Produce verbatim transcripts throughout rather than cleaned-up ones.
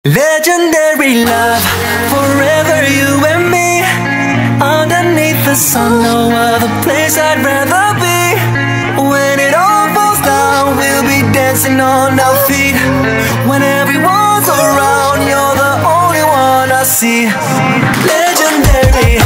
Legendary love, forever you and me. Underneath the sun, no other place I'd rather be. When it all falls down, we'll be dancing on our feet. When everyone's around, you're the only one I see. Legendary.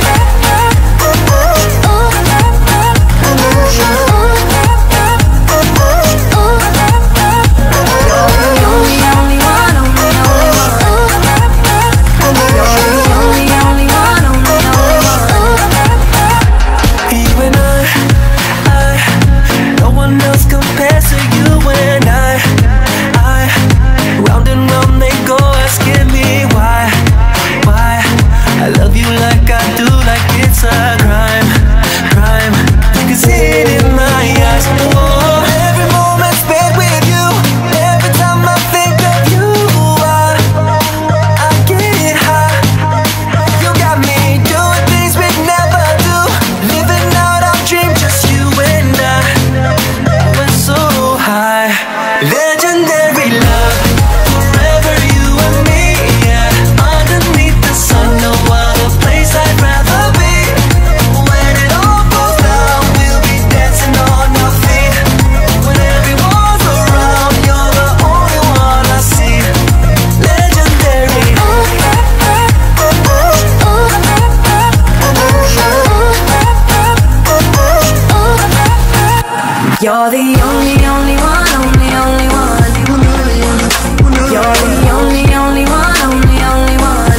You're the only, only one, only, only one. You're the only, only one, only, only one.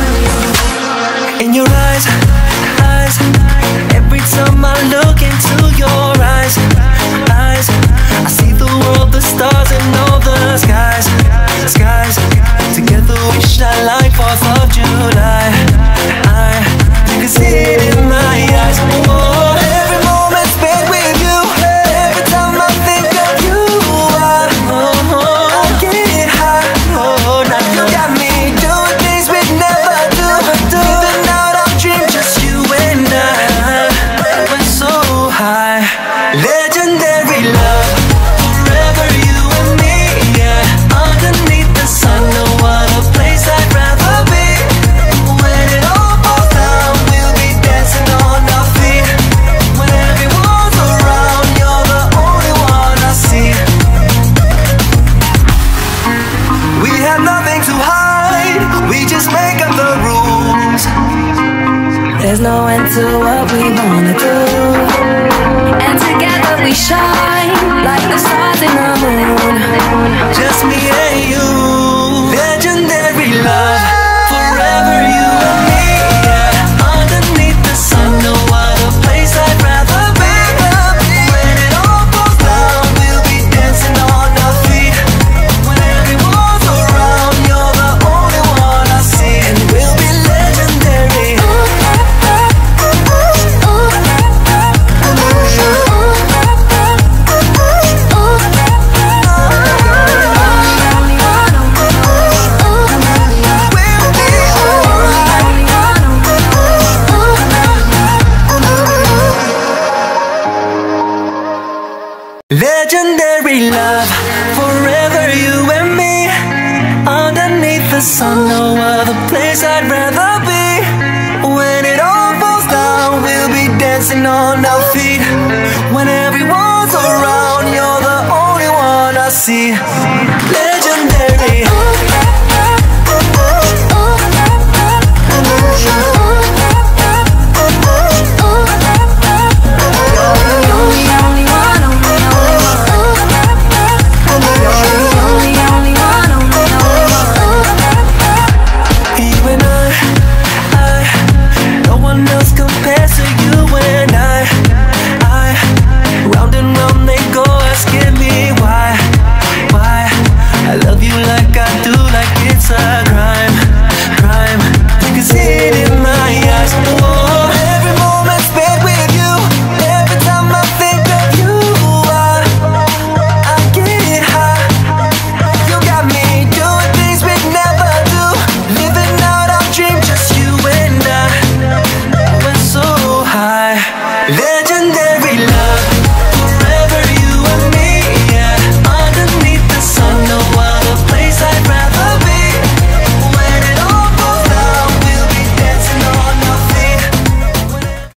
In your eyes, eyes, every time I look into your eyes, eyes, I see the world, the stars and all the skies, skies. Together we shine like fourth of July. I, you can see it in my eyes. Oh, every moment spent with you. Every time I think of you, I, oh, I get high. Oh, now you got me doing things we'd never do. Living out our dream, just you and I. We're so high. Legendary love, forever you and me. Yeah, underneath the sun, no other place I'd rather be. When it all falls down, we'll be dancing on our feet. When everyone's around, you're the only one I see. We have nothing to hide, we just make up the rules. There's no end to what we wanna do, and together we shine like the stars in the moon. Just me and you. Legendary love, forever you and me. Yeah, underneath the sun, no other place I'd rather be. When it all falls down, we'll be dancing on our feet. When everyone's around, you're the only one I see. And we'll be legendary. Legendary love, forever you and me. Underneath the sun, no other place I'd rather be. When it all falls down, we'll be dancing on our feet. When everyone's around, you're the only one I see.